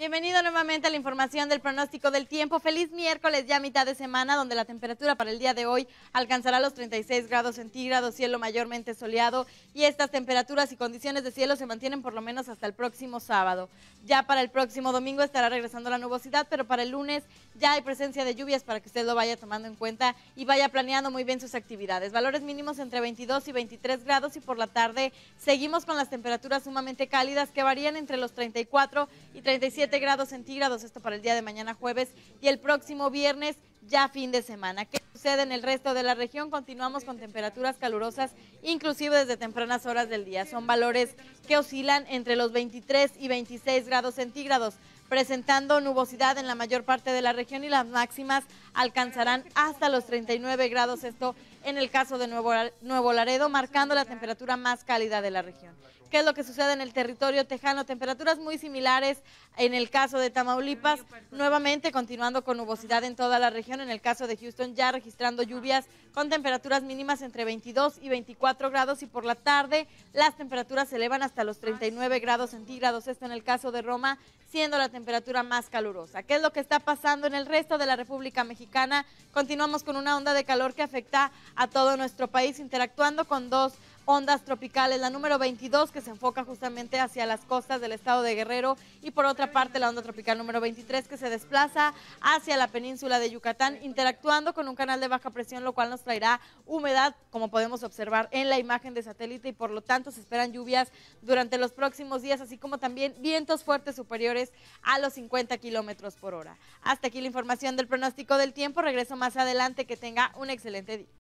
Bienvenido nuevamente a la información del pronóstico del tiempo. Feliz miércoles, ya mitad de semana, donde la temperatura para el día de hoy alcanzará los 36 grados centígrados, cielo mayormente soleado, y estas temperaturas y condiciones de cielo se mantienen por lo menos hasta el próximo sábado. Ya para el próximo domingo estará regresando la nubosidad, pero para el lunes ya hay presencia de lluvias para que usted lo vaya tomando en cuenta y vaya planeando muy bien sus actividades. Valores mínimos entre 22 y 23 grados, y por la tarde seguimos con las temperaturas sumamente cálidas que varían entre los 34 y 37 grados centígrados, esto para el día de mañana jueves y el próximo viernes, ya fin de semana. ¿Qué sucede en el resto de la región? Continuamos con temperaturas calurosas, inclusive desde tempranas horas del día. Son valores que oscilan entre los 23 y 26 grados centígrados, presentando nubosidad en la mayor parte de la región, y las máximas alcanzarán hasta los 39 grados, esto en el caso de Nuevo Laredo, marcando la temperatura más cálida de la región. ¿Qué es lo que sucede en el territorio tejano? Temperaturas muy similares en el caso de Tamaulipas, nuevamente continuando con nubosidad en toda la región. En el caso de Houston, ya registrando lluvias con temperaturas mínimas entre 22 y 24 grados, y por la tarde las temperaturas se elevan hasta los 39 grados centígrados, esto en el caso de Roma, siendo la temperatura más calurosa. ¿Qué es lo que está pasando en el resto de la República Mexicana? Continuamos con una onda de calor que afecta a todo nuestro país, interactuando con dos ondas tropicales, la número 22, que se enfoca justamente hacia las costas del estado de Guerrero, y por otra parte la onda tropical número 23, que se desplaza hacia la península de Yucatán, interactuando con un canal de baja presión, lo cual nos traerá humedad, como podemos observar en la imagen de satélite, y por lo tanto se esperan lluvias durante los próximos días, así como también vientos fuertes superiores a los 50 kilómetros por hora. Hasta aquí la información del pronóstico del tiempo. Regreso más adelante. Que tenga un excelente día.